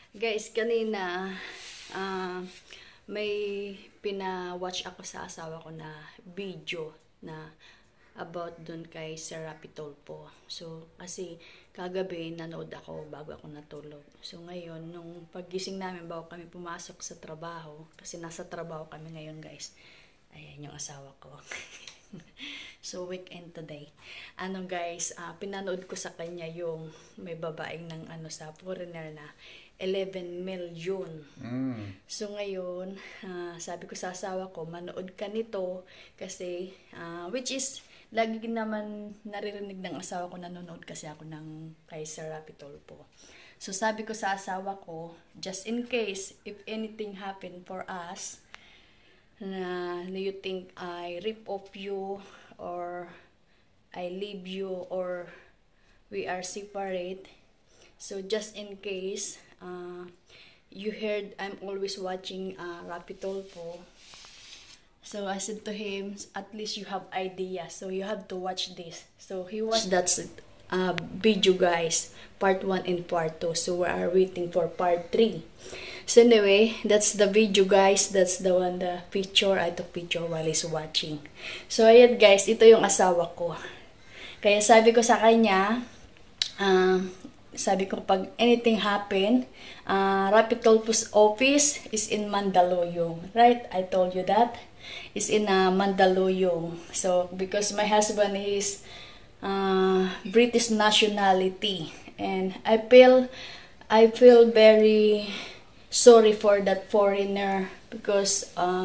Guys, kanina may pina-watch ako sa asawa ko na video na about dun kay Sir Rapi Tulfo. So, kasi kagabi nanood ako bago ako natulog. So, ngayon, nung paggising namin bago kami pumasok sa trabaho, kasi nasa trabaho kami ngayon guys. Ayan yung asawa ko. So, weekend today. Ano guys, pinanood ko sa kanya yung may babaeng ng sa foreigner na 11 million. So ngayon, sabi ko sa asawa ko, manood ka nito kasi, which is, lagi naman naririnig ng asawa ko, nanonood kasi ako ng kay Sir Rapi Tulfo. So sabi ko sa asawa ko, just in case, if anything happen for us, na you think I rip off you, or I leave you, or we are separate, so just in case, you heard I'm always watching Rapi Tulfo. So I said to him, at least you have idea, so you have to watch this. So he watched that video guys, part 1 and part 2. So we are waiting for part 3. So anyway, that's the video guys. That's the one, the picture. I took picture while he's watching. So ayan guys, ito yung asawa ko. Kaya sabi ko sa kanya, sabi ko pag anything happen, Rapi Tulfo's office is in Mandaluyong. Right? I told you that. It's in Mandaluyong. So because my husband is British nationality, and I feel very sorry for that foreigner because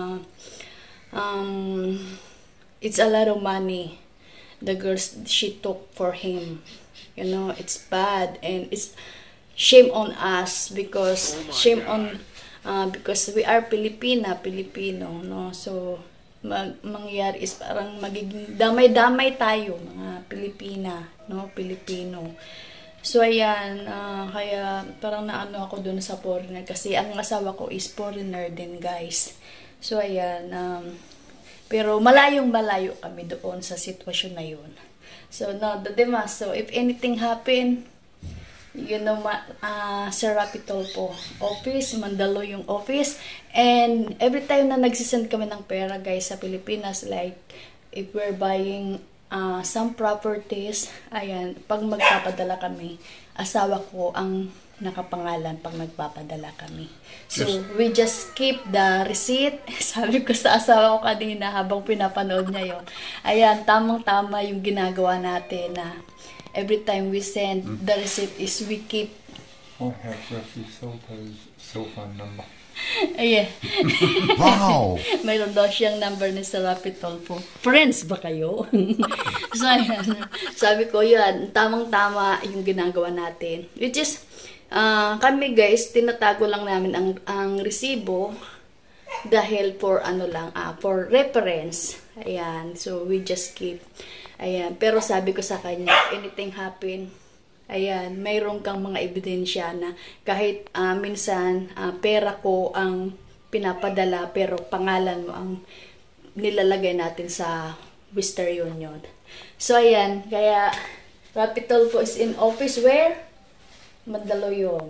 it's a lot of money the girls she took for him. You know, it's bad, and it's shame on us because because we are Filipino, no? So mangyayari is parang magiging damay-damay tayo mga Pilipino. So ayan, kaya parang naano ako dun sa foreigner kasi ang asawa ko is foreigner din guys. So ayan, pero malayong-malayo kami doon sa sitwasyon na yun. So now the demas, so if anything happen, you know, Sir Rapi Tulfo office, Mandaluyong office, and every time na nagsisend kami ng pera guys sa Pilipinas, like if we're buying some properties, ayan, pag magpapadala kami, asawa ko ang nakapangalan pag nagpapadala kami. So, we just keep the receipt. Sabi ko sa asawa ko kanina habang pinapanood niya yun. Ayan, tamang-tama yung ginagawa natin na every time we send the receipt is we keep. I have Rapi Tulfo's cell phone number. Ayan. Wow! Mayroon daw siyang number ni Sir Rapi Tulfo. Friends ba kayo? So, ayan. Sabi ko, yan, tamang-tama yung ginagawa natin. Which is, kami guys, tinatago lang namin ang resibo dahil for for reference. Ayan, so we just keep. Ayan, pero sabi ko sa kanya, anything happen, ayan, mayroon kang mga ebidensya na kahit minsan pera ko ang pinapadala pero pangalan mo ang nilalagay natin sa Western Union. So ayan, kaya Rapi Tulfo is in office where? Mandaluyong.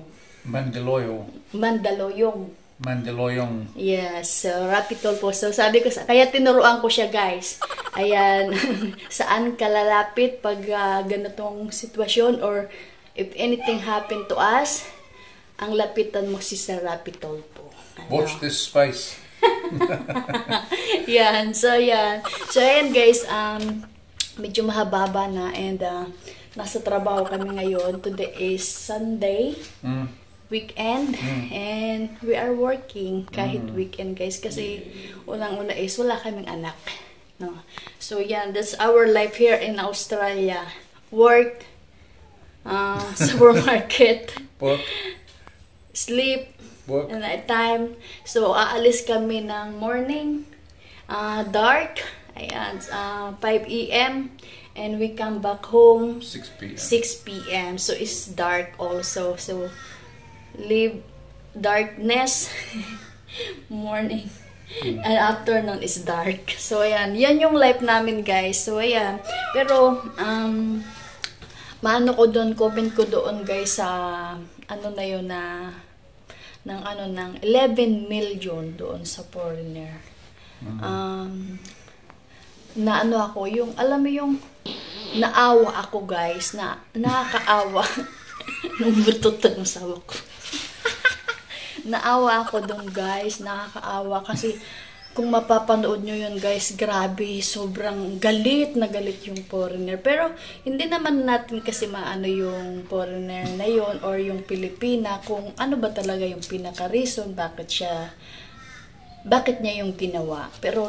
Yes, so Rapi Tulfo. So sabi ko, kaya tinuruan ko siya guys. Ayan, saan ka lalapit pag ganitong sitwasyon or if anything happen to us, ang lapitan mo si Sir Rapi Tulfo. Watch this space. Yan, so yan. So ayan guys, medyo mahaba na and nasa trabaho kami ngayon. Today is Sunday. Weekend, and we are working kahit weekend guys kasi unang-una is wala kaming anak, no? So yan, that's our life here in Australia. Work, supermarket, Work, sleep, work. and night time. So aalis kami ng morning, dark, ayan, 5 AM, and we come back home 6 p.m. 6 PM. So it's dark also. So leave darkness, morning, and afternoon is dark. So ayan, yan yung life namin guys. So ayan, pero maano ko doon, comment ko doon guys sa ano na yun na ng 11 million doon sa foreigner. Na ano ako, yung alam mo yung naawa ako guys, na nakakaawa. Nung butot ng sawa ko. Naawa ako doon guys, nakakaawa kasi kung mapapanood nyo yun guys, grabe, sobrang galit na galit yung foreigner. Pero hindi naman natin kasi maano yung foreigner na yun or yung Pilipina kung ano ba talaga yung pinaka-reason bakit niya yung ginawa. Pero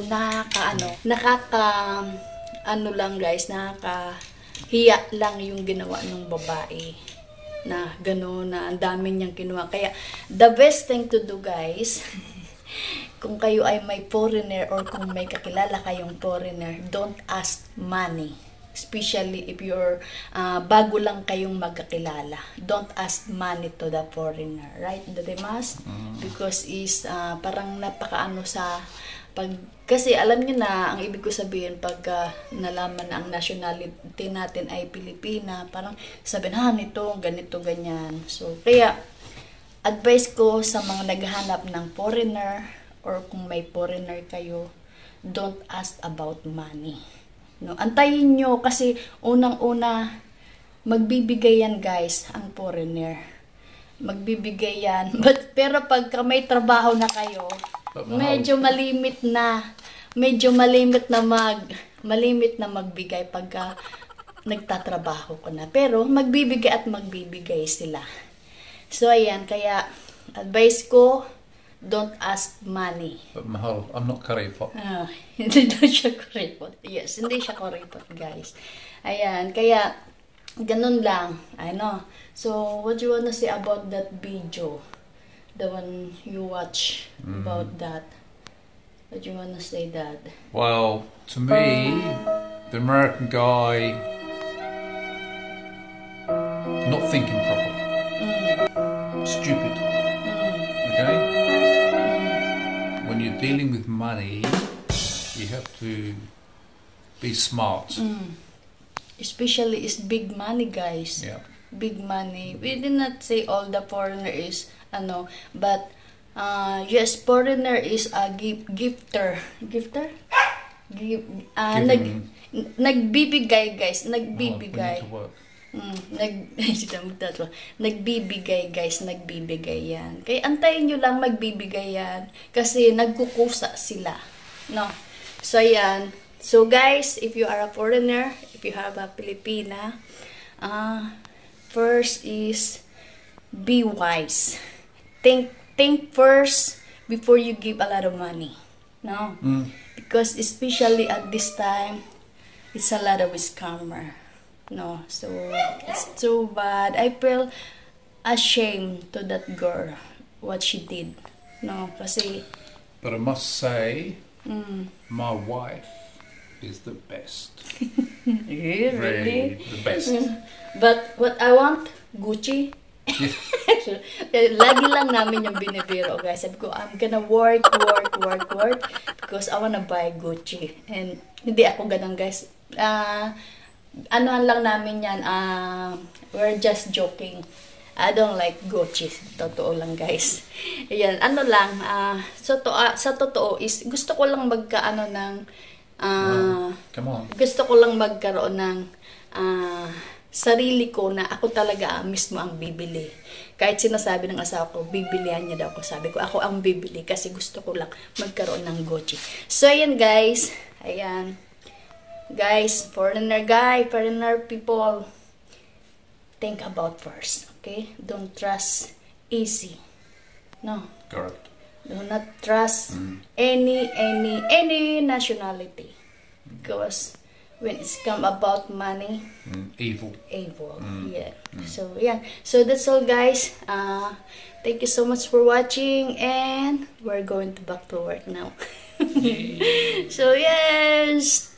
ano lang guys, nakakahiya lang yung ginawa ng babae. Na gano'n, na ang dami niyang kinuha. Kaya the best thing to do guys, kung kayo ay may foreigner or kung may kakilala kayong foreigner, don't ask money. Especially if you're bago lang kayong magkakilala. Don't ask money to the foreigner. Right, Dimas? Because is parang napakaano sa kasi alam niyo na, ang ibig ko sabihin pag nalaman na ang nationality natin ay Pilipina, parang sabihin, nito, ganito, ganyan. So, kaya advice ko sa mga naghahanap ng foreigner or kung may foreigner kayo, don't ask about money. No, antayin nyo kasi unang-una magbibigay yan guys ang foreigner. Magbibigay yan. Pero pagka may trabaho na kayo, medyo malimit na magbigay pagka nagtatrabaho ko na. Pero magbibigay at magbibigay sila. So ayan, kaya advice ko, don't ask money. But Mahal, I'm not kuripot. Hindi siya kuripot. Yes, hindi siya kuripot guys. Ayan, kaya ganun lang. I know. So what you wanna say about that video? The one you watch about that. What you wanna say that? Well, to me, the American guy not thinking properly. Stupid. Okay? When you're dealing with money, you have to be smart. Especially is big money guys. Yeah. Big money. We did not say all the foreigner is but yes, foreigner is a gifter. Nagbibigay guys, nagbibigay. Nagbibigay guys, nagbibigay yan. Kaya antayin nyo lang magbibigay yan kasi nagkukusa sila. No? So yan. So guys, if you are a foreigner, if you have a Filipina, first is be wise. Think first before you give a lot of money. No? Because especially at this time, it's a lot of scammer. No? So it's too bad. I feel ashamed to that girl, what she did. No? Kasi But I must say, my wife is the best. really? The best. But what I want, Gucci. Lagi lang namin yung binibiro guys. Sabi ko, I'm gonna work because I wanna buy Gucci. And hindi ako ganun guys. Anuhan lang namin yan. We're just joking. I don't like Gucci. Totoo lang guys. Ayan, ano lang. Sa totoo is gusto ko lang magkaano ng Come on. gusto ko lang magkaroon ng sarili ko na ako talaga mismo ang bibili. Kahit sinasabi ng asawa ko, bibilihan niya daw ako. Sabi ko, ako ang bibili kasi gusto ko lang magkaroon ng Gucci. So, ayan guys. Ayan. Guys, foreigner people, think about first. Okay? Don't trust easy. No. Correct. Do not trust any nationality. Because when it's come about money, Evil. Yeah. So yeah, so that's all guys. Thank you so much for watching, and we're going back to work now. So yes,